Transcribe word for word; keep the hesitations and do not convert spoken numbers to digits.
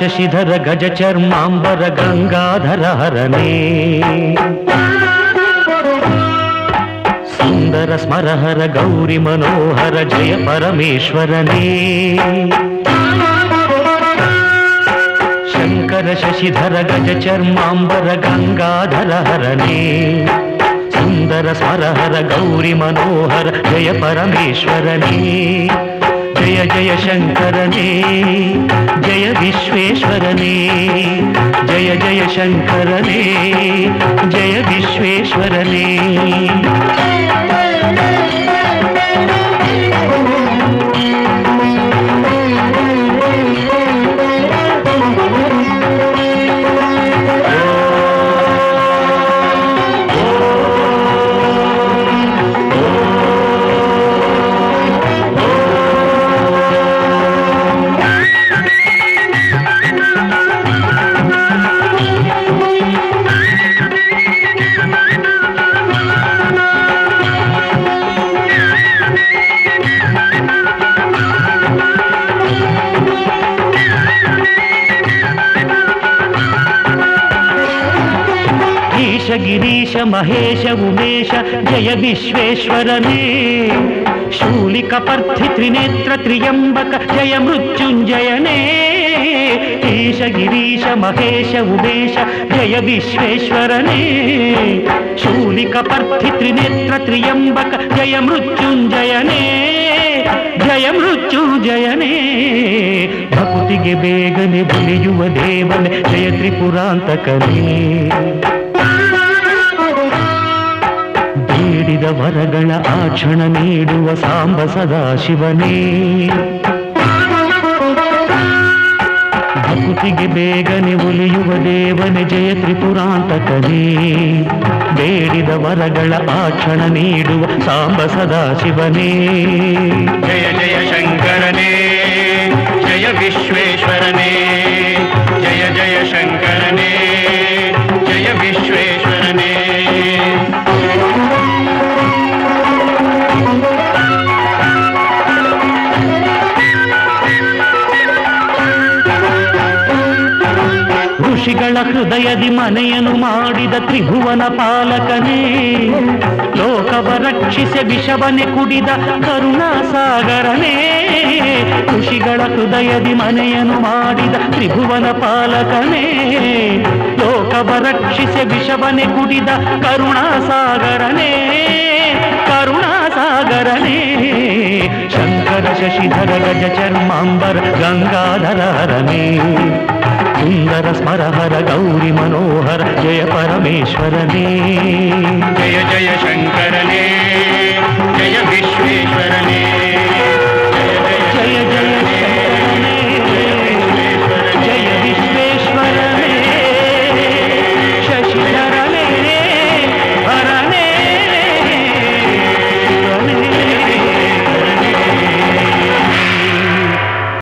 ಶಶಿಧರ ಗಜ ಚರ್ಮಾಂಬರ ಗಂಗಾಧರ ಹರನೇ ಸುಂದರ ಸ್ಮರಹರ ಗೌರಿ ಮನೋಹರ ಜಯ ಪರಮೇಶ್ವರನೇ ಶಂಕರ ಶಶಿಧರ ಗಜ ಚರ್ಮಾಂಬರ ಗಂಗಾಧರ ಹರನೇ ಸುಂದರ ಸ್ಮರಹರ ಗೌರಿ ಮನೋಹರ ಜಯ ಪರಮೇಶ್ವರನೇ ಜಯ ಜಯ ಶಂಕರನೇ ಜಯ ವಿಶ್ವೇಶ್ವರನೇ ಜಯ ಜಯ ಶಂಕರನೇ ಜಯ ವಿಶ್ವೇಶ್ವರನೇ ಗಿರೀಶ ಮಹೇಶ ಉಮೇಶ ಜಯ ವಿಶ್ವೇಶ್ವರನೇ ಶೂಲಿಕ ಪರ್ಥಿ ತ್ರಿನೇತ್ರ ತ್ರಿಯಂಬಕ ಜಯ ಮೃತ್ಯುಂಜಯನೇ ಈಶ ಗಿರೀಶ ಮಹೇಶ ಉಮೇಶ ಜಯ ವಿಶ್ವೇಶ್ವರನೇ ಶೂಲಿಕ ಪರ್ಥಿ ತ್ರಿನೇತ್ರ ತ್ರಿಯಂಬಕ ಜಯ ಮೃತ್ಯುಂಜಯನೇ ಜಯ ಮೃತ್ಯುಂಜಯನೇ ಭಕ್ತಿಗೆ ಬೇಗನೆ ಬಲಿಯುವ ದೇವನೇ ಜಯ ತ್ರಿಪುರಾಂತಕನೇ ಬೇಡಿದ ವರಗಳ ಆಕ್ಷಣ ನೀಡುವ ಸಾಂಬ ಸದಾಶಿವನೇ ಭಕ್ತಿಗೆ ಬೇಗನೆ ಒಲಿಯುವ ದೇವನೇ ಜಯ ತ್ರಿಪುರಾಂತಕನೇ ಬೇಡಿದ ವರಗಳ ಆಕ್ಷಣ ನೀಡುವ ಸಾಂಬ ಸದಾಶಿವನೇ ಜಯ ಜಯ ಶಂಕರನೇ ಜಯ ವಿಶ್ವೇಶ್ವರನೇ ಜಯ ಜಯ ಶಂಕರನೇ ಜಯ ವಿಶ್ವೇಶ್ವರನೇ ಋಷಿಗಳ ಹೃದಯದಿ ಮನೆಯನ್ನು ಮಾಡಿದ ತ್ರಿಭುವನ ಪಾಲಕನೇ ಲೋಕವ ರಕ್ಷಿಸಿ ವಿಷವನೆ ಕುಡಿದ ಕರುಣಾಸಾಗರನೇ ಋಷಿಗಳ ಹೃದಯದಿ ಮನೆಯನ್ನು ಮಾಡಿದ ತ್ರಿಭುವನ ಪಾಲಕನೇ ಲೋಕವ ರಕ್ಷಿಸಿ ವಿಷವನೆ ಕುಡಿದ ಕರುಣಾಸಾಗರನೇ ಕರುಣಾಸಾಗರನೇ ಶಂಕರ ಶಶಿಧರ ಗಜ ಚರ್ಮಾಂಬರ ಗಂಗಾಧರ ಹರನೇ ಸುಂದರ ಸ್ಮರಹರ ಗೌರಿ ಮನೋಹರ ಜಯ ಪರಮೇಶ್ವರನೇ ಜಯ ಜಯ ಶಂಕರನೇ